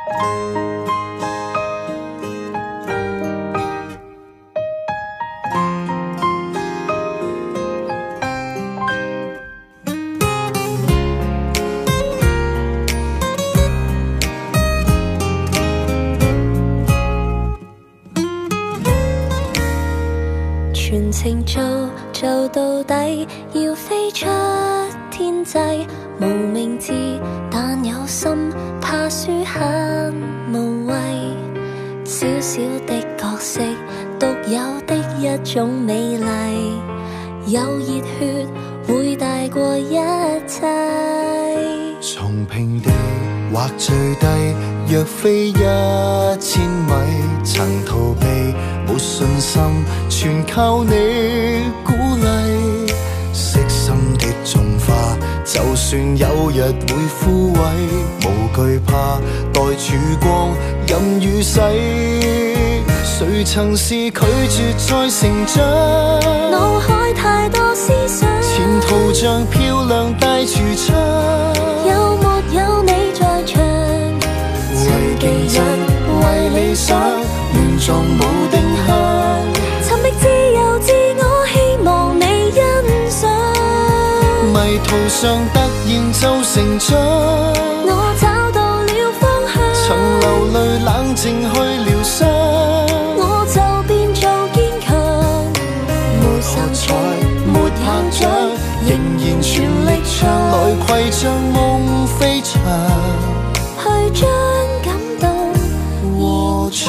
全程做到底，要飛出天際。無名字但有心，怕輸很無謂。小小的角色，獨有的一種美麗。有熱血會大過一切。 從平地或最低，若非1000米，曾逃避，沒信心，全靠你鼓勵。悉心的種花，就算有日會枯萎，無懼怕，待曙光任雨洗。誰曾是拒絕再成長？ 腦海太多思想， 前途像漂亮大櫥窗。 有沒有你在場？ 為競爭，為理想，亂撞無定向。 尋覓自由自我，希望你欣賞。 迷途上突然就成長， 我找到了方向。 曾流淚冷靜去療傷， 我就變做堅強。沒受挫，沒拍掌，仍然全力唱。 來攜着夢飛翔， 去將感動和唱。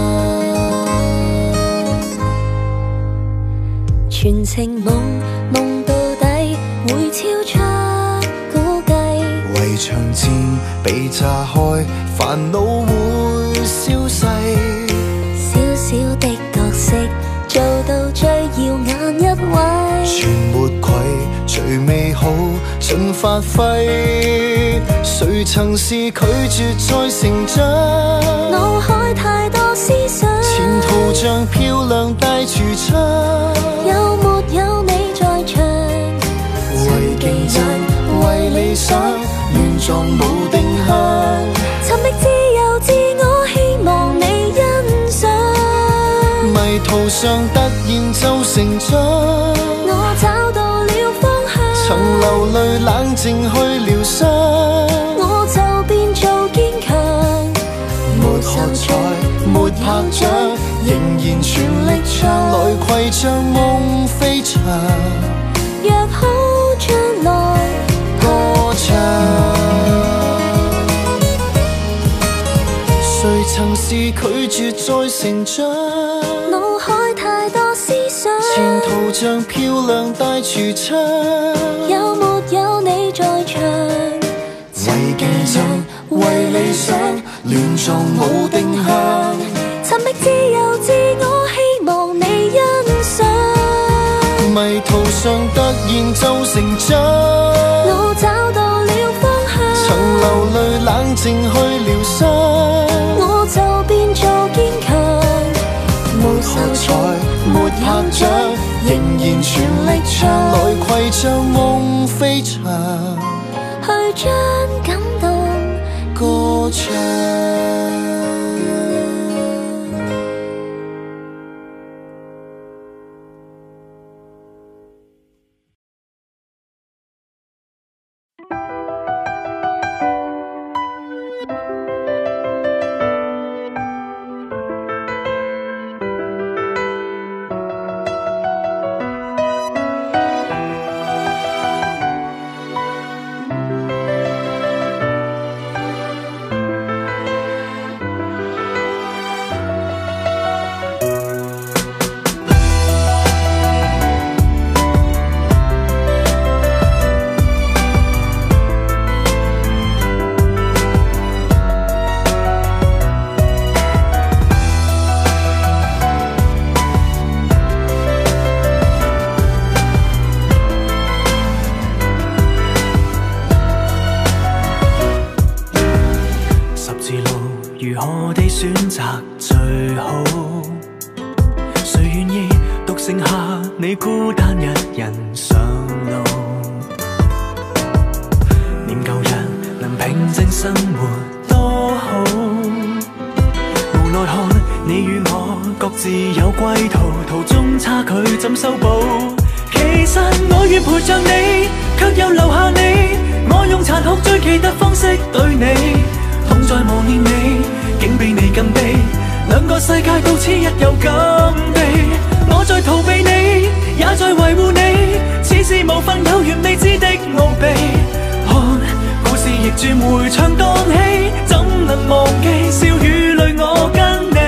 全程夢到底，會超出估計。 圍牆漸被炸開，煩惱會消逝。 小小的角色，做到最耀眼一位。 全沒愧，最美好盡發揮。誰曾是拒絕再成長？ 腦海太多思想， 前途像漂亮大櫥窗。 有沒有你在場？ 為競爭，為理想，亂撞無定向。 尋覓自由自我，希望你欣賞。 迷途上突然就成長， 我找到了方向。 曾流淚冷靜去療傷， 我就變做堅強。沒受挫， 沒拍掌，仍然全力唱。來攜着夢飛翔， 約好將來歌唱。誰曾是拒絕再成長？ 腦海太多思想， 前途像漂亮大櫥窗。 有沒有你在場？ 為競爭，為理想，亂撞無定向。 尋覓自由自我，希望你欣賞。 迷途上突然就成長， 我找到了方向。 曾流淚冷靜去療傷， 我就變做堅強。沒受挫， 沒拍掌，仍然全力唱。來攜着夢飛翔， 去將感動歌唱。 如何地選擇最好？誰願意獨剩下你孤單一人上路？念舊日能平靜生活多好， 歸途，途中差距怎修補？其實我願陪着你，卻又留下你。我用殘酷最奇特方式對你，痛在磨練你，竟比你更悲。兩個世界到此一遊咁地，我在逃避你，也在維護你，似是無份有緣未知的奧秘。看故事逆轉迴腸蕩氣，怎能忘記笑與淚我跟你。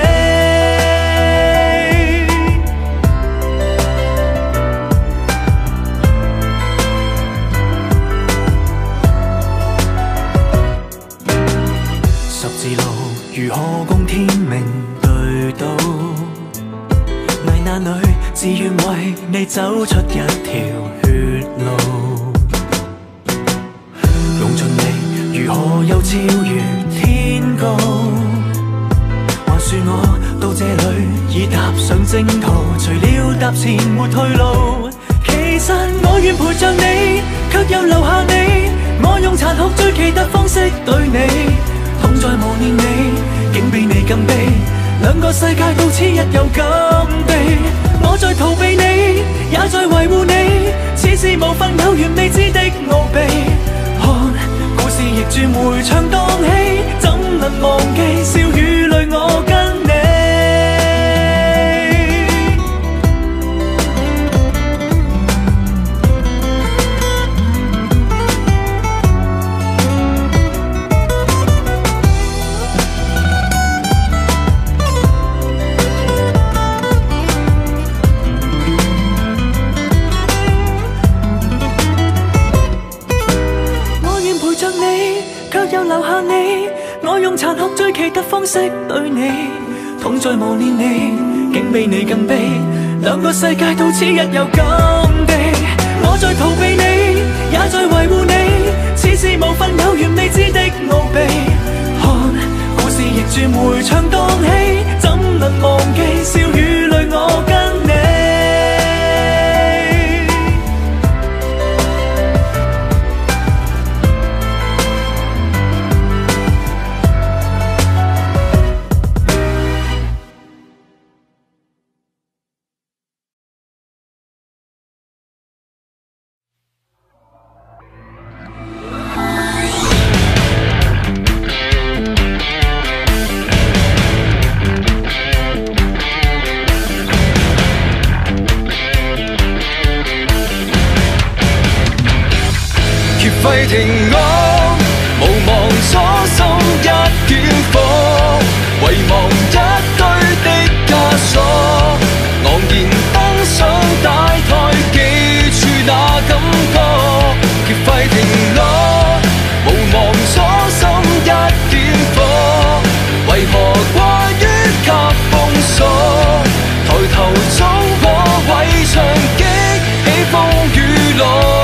十字路如何共天命對到？危難裏自願為你走出一條血路。用盡力如何又超越天高？還說我到這裏已踏上征途，除了踏前沒退路。其實我願陪着你，卻又留下你。我用殘酷最奇特方式對你，痛在磨練你，竟比你更悲。兩個世界到此一遊咁地，我在逃避你，也在維護你，似是無份有緣未知的奧秘。看故事逆轉迴腸蕩氣，怎能忘記笑與淚我跟你。又留下你，我用殘酷最奇特方式對你，痛在磨練你，竟比你更悲。兩個世界到此一遊咁地，我在逃避你，也在維護你，似是無份有緣未知的奧秘。看故事逆轉迴腸蕩氣，怎能忘記笑與淚我跟你。 廢停我，無望初心一點火，遺忘一堆的枷鎖，昂然登上大台，記住那感覺。劫廢停我，無望初心一點火，為何掛於及封鎖？抬頭衝破圍牆，激起風雨浪。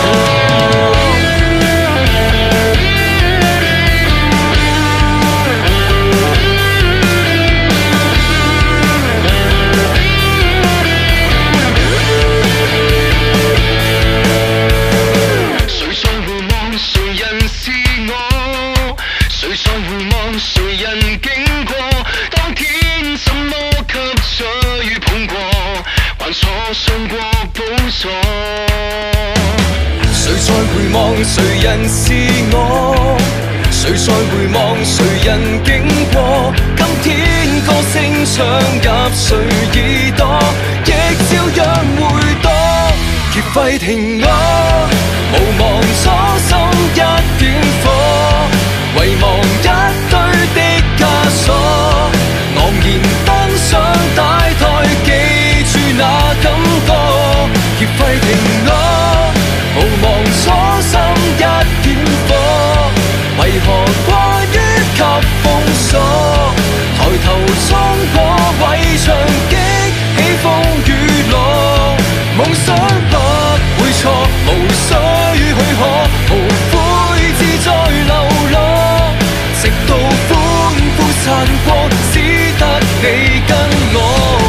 誰在回望誰人是我？誰在回望誰人經過？今天歌聲唱入誰耳朵，亦照樣回盪。劫廢停我，無望初心一點火，遺忘一堆的枷鎖，昂然登上大台，記住那感覺。劫廢停我，無望初心一點火，為何掛於及封鎖？抬頭衝破圍牆，激起風雨浪。夢想不會錯，無需許可，無悔自在流浪，直到歡呼散過，只得你跟我。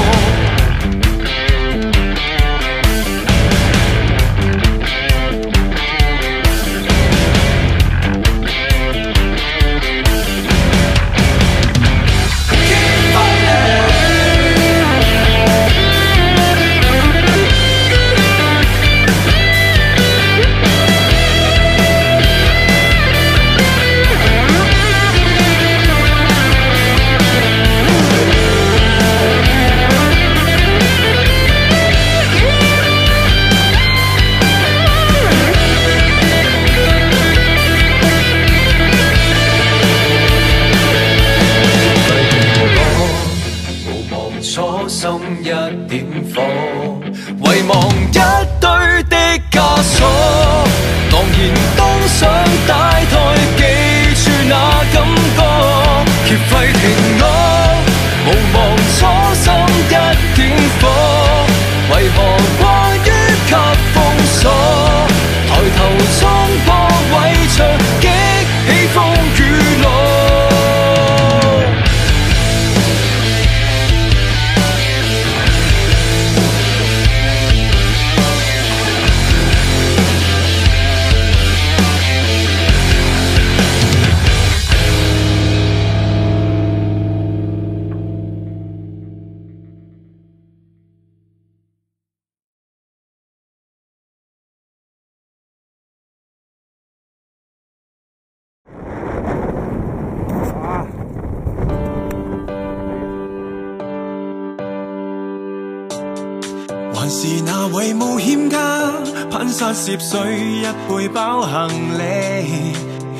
是那位冒險家，攀山涉水一背包行李。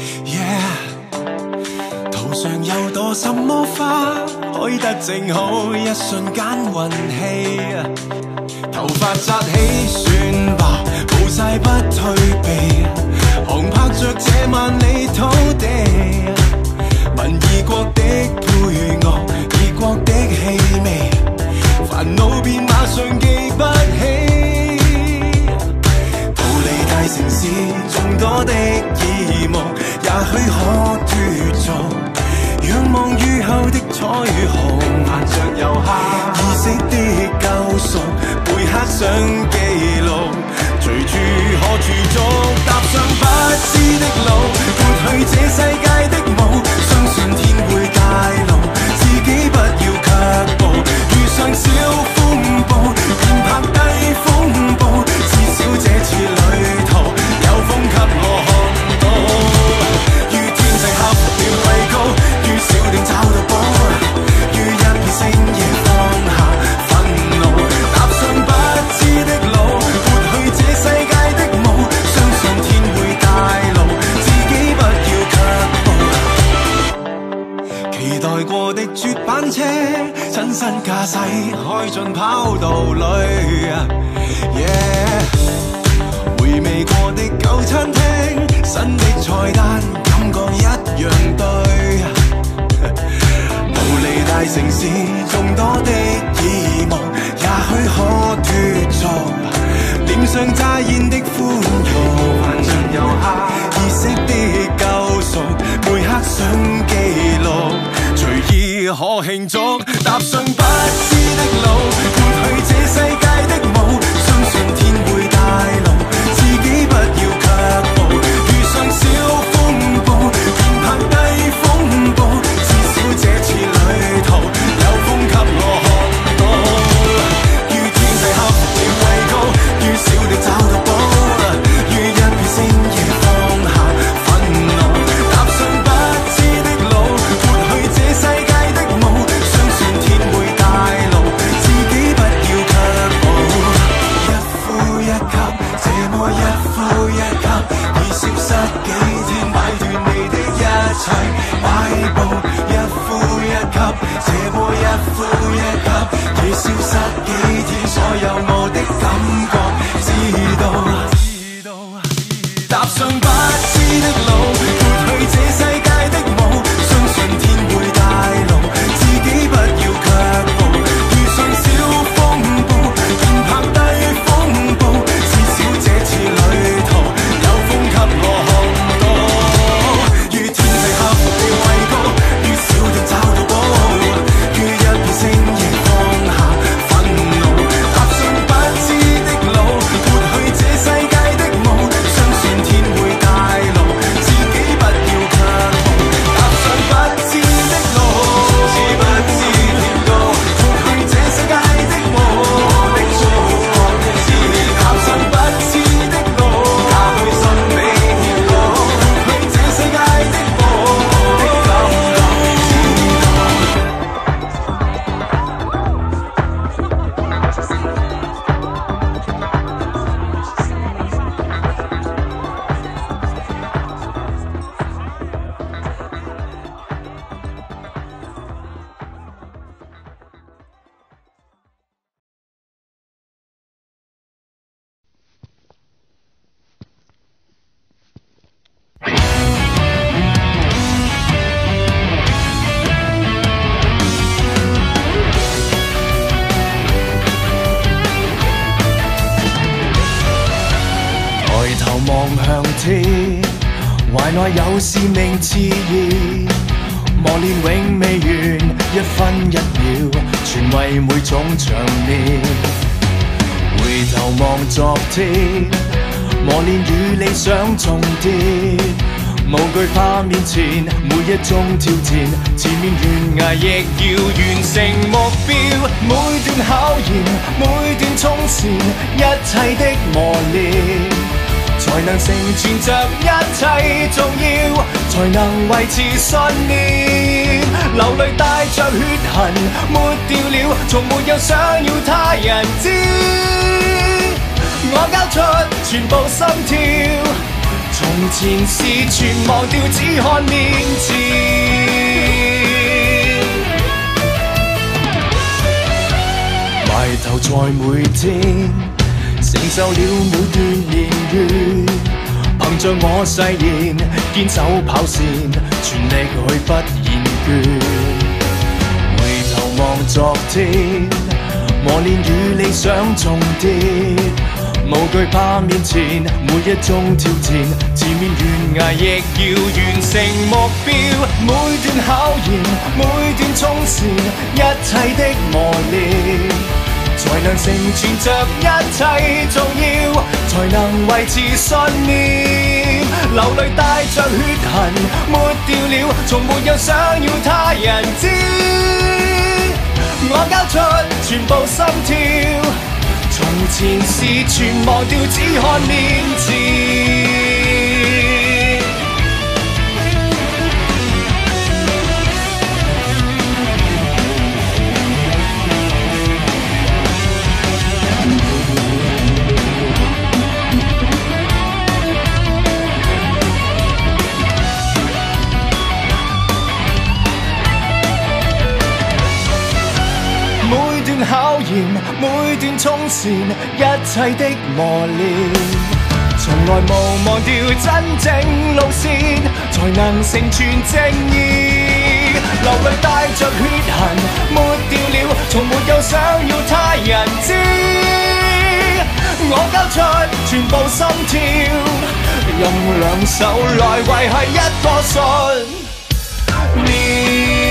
途上有朵什麼花，開得正好，一瞬間運氣。頭髮紮起算吧，冇晒不退避，航拍着這萬里土地。聞異國的配樂，異國的氣味，煩惱便馬上記不起。逃離大城市眾多的耳目，也許可脫俗，仰望雨後的彩虹，盼着遊客意識的救贖，背刻上記錄，隨處可駐足，踏上不知的路，撥去這世界的舞，相信天會帶路，自己不要卻步，遇上小風暴便拍低風暴，至少這次旅途有風給我看到，於天際合了位高，於小店找到寶，於一片星夜放下憤怒，踏上不知的路，撥去這世界的舞，相信天會帶路，自己不要卻步。期待過的絕版車，親身駕駛開進跑道裏，回味過的舊餐廳，新的菜單感覺一樣對。逃離大城市眾多的耳目，也許可脫俗，臉上乍現的歡愉，盼着遊客意識的救贖，每刻想記錄，隨意可慶祝，踏上不知的路，撥去這世界的舞，相信天會帶路，自己不要卻步，遇上小風暴便拍低風暴，至少這次旅途有風給我看到，於天際合了位高，於小地找到寶，於一片星夜放下憤怒，踏上不知的路，撥去這世界的舞，相信天會帶路，自己不要卻步，一呼一吸，這麼一呼一吸，已消失幾天，擺斷你的一切擺布，一呼一吸，這麼一呼一吸，已消失幾天，所有我的感覺知道，踏上不知的路，撥去這世界的舞，相信天會帶路，自己不要卻步，遇上小風暴便拍低風暴，至少這次旅途有風給我看到，於天際合了位高，於小店找到寶，於一片星夜放下憤怒，踏上不知的路，撥去這世界的舞，相信天會帶路，自己不要卻步，踏上不知的路，是不知天高，撥去這世界的舞，的錯是踏上不知的路，也許心比天高，撥去這世界的舞，的感覺知抬頭望向天，懷內有使命熾熱，磨練永未完，一分一秒，全為每種場面。回頭望昨天，磨練與理想重疊，無懼怕面前每一種挑戰，前面懸崖亦要完成目標，每段考驗，每段衝線，一切的磨練，才能成全着一切重要，才能維持信念。 流淚帶着血痕，抹掉了，從沒有想要他人知。我交出全部心跳，從前事全忘掉，只看面前。埋頭在每天，承受了每段年月。憑着我誓言，堅守跑線，全力去不厭倦。回頭望昨天，磨練與理想重疊，無懼怕面前每一種挑戰，前面懸崖亦要完成目標。每段考驗，每段衝線，一切的磨練，才能成全着一切重要，才能維持信念。流淚帶着血痕，抹掉了，從沒有想要他人知。我交出全部心跳，從前事全忘掉，只看面前。考驗，每段衝線，一切的磨練，從來無忘掉真正路線，才能成全正義。流淚帶着血痕，抹掉了，從沒有想要他人知。我交出全部心跳，用兩手來維繫一個信念。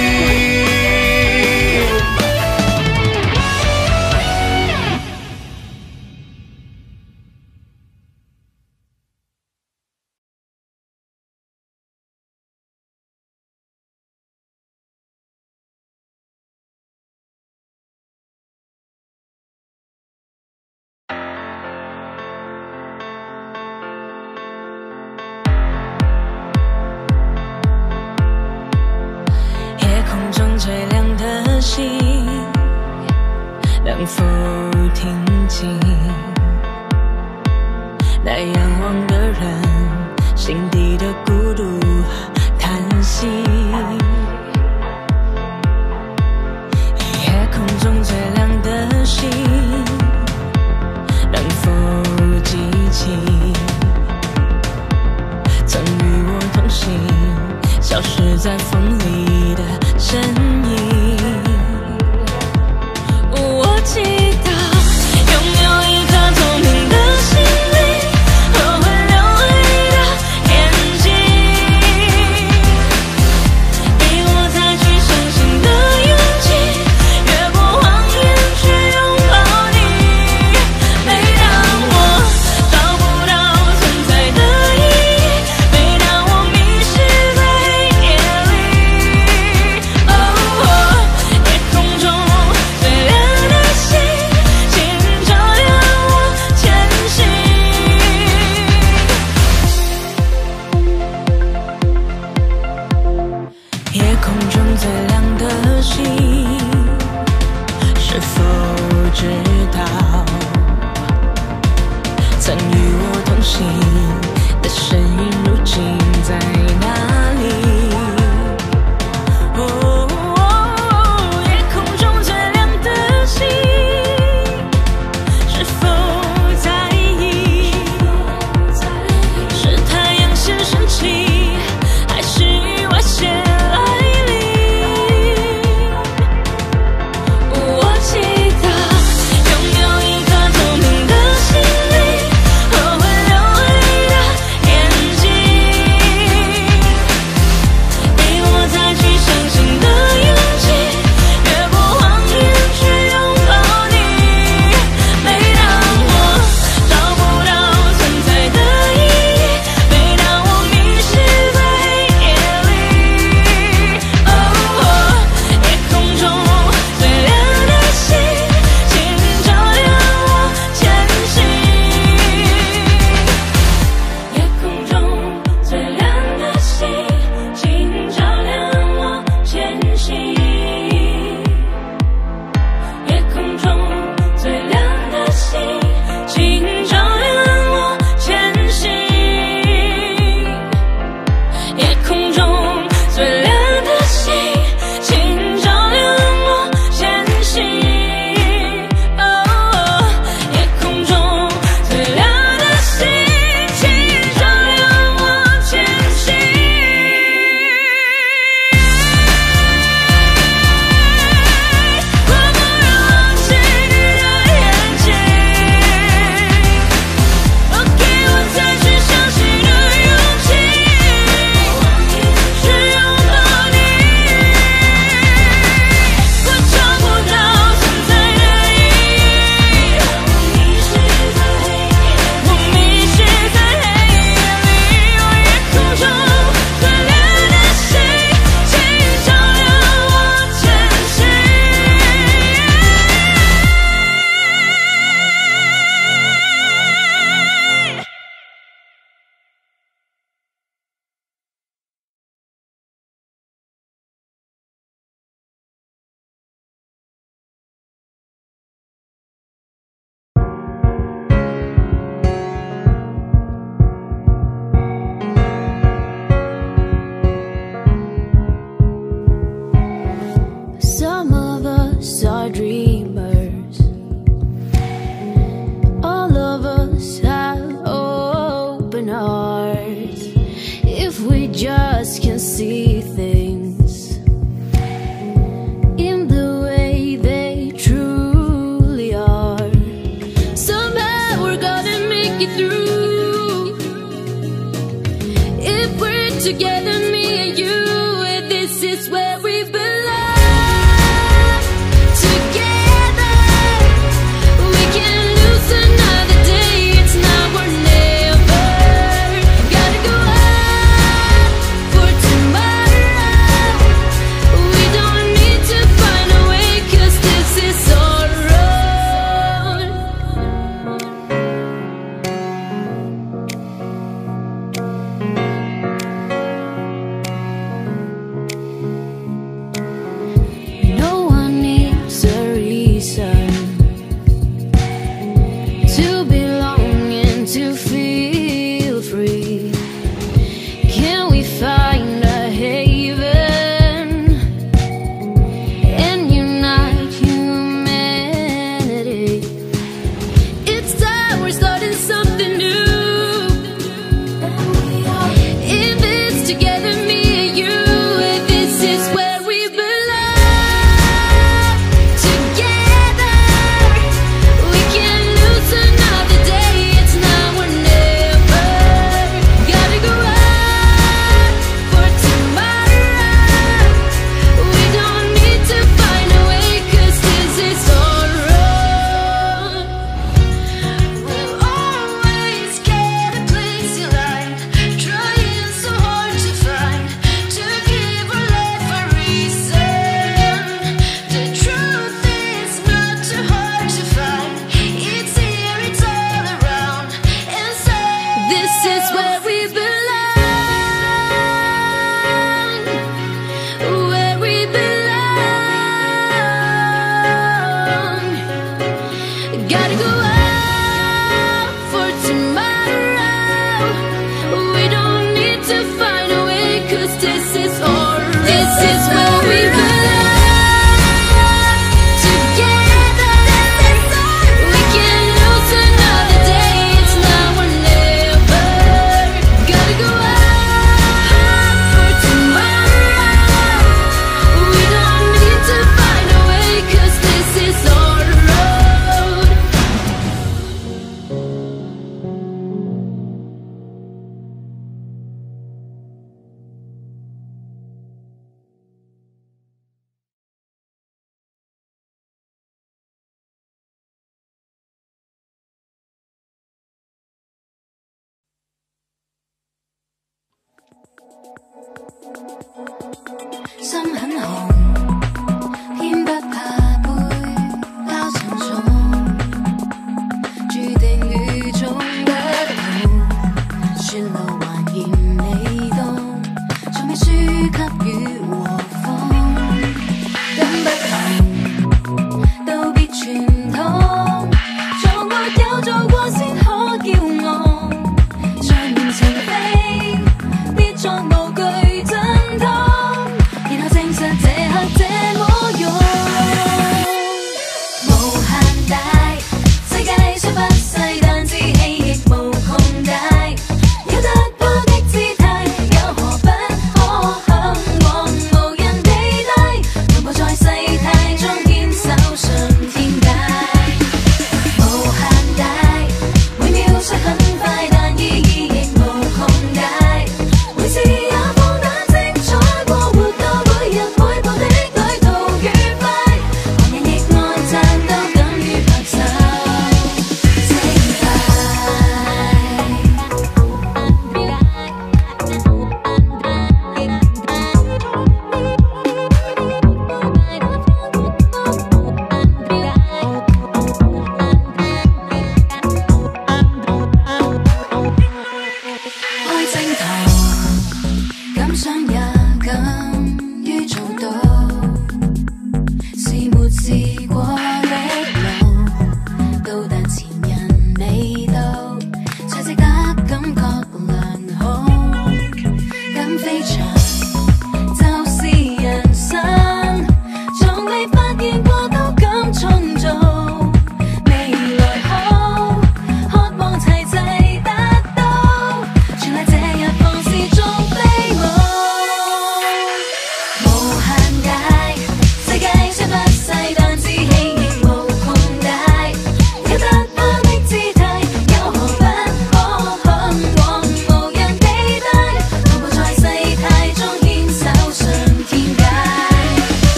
最亮的星，能否听见那仰望的人心底的孤独叹息？夜空中最亮的星，能否记起曾与我同行，消失在风里的身影？我祈祷拥有一颗聪明的心灵和会流泪的眼睛，给我采取相信的勇气，越过谎言去拥抱你。每当我找不到存在的意义，每当我迷失在黑夜里，夜空中最亮的星，请照亮我前行。夜空中最亮的星，是否知道曾与我同行的身影如今在哪里？夜空中最亮的星，是否在意？是太阳先升起，还是意外先来临？我祈祷拥有一颗聪明的心灵和会流泪的眼睛， is where we belong. Together, we can lose another day. It's now or never. Gotta go out for tomorrow. We don't need to find a way, 'cause this is our road. No one needs a reason to belong and to feel free. Can we find a haven and unite humanity? It's time we're starting something new. If it's together, me and you, this is where we belong. Together, we can lose another day. It's now or never. Gotta go out for tomorrow. We don't need to find a way, 'cause this is our road. We've always get a place you like, trying so hard to find, to give our life a reason. The truth is not too hard to find. It's here, it's all around inside. This is where we belong. Where we belong. Gotta go out for tomorrow. We don't need to find a way, 'cause this is our road. This is where we belong. Together, we can lose another day. It's now or never. Gotta go out for tomorrow. We don't need to find a way, 'cause this is our road. 心很紅，偏不怕背包沉重，注定與眾不同。雪路還嫌你凍，從未輸給雨和風。跟不同，道別傳統，從沒有做過先可驕傲。在面前飛，必作無懼陣痛。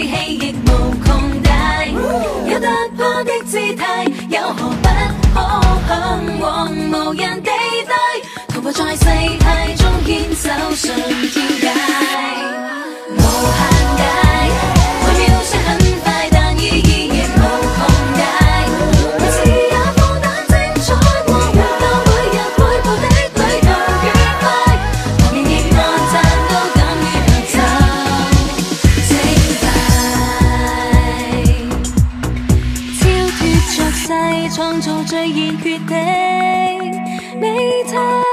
氣亦無窮大，有突破的姿態，有何不可向往無人地帶，徒步在世態中牽手上天界，無限大，每秒雖很快，但意義亦無窮大，每次也放膽精彩，過活到每日每步的旅途愉快，旁人亦按讚都敢於行走精快，超脫着世，創造最熱血的美態。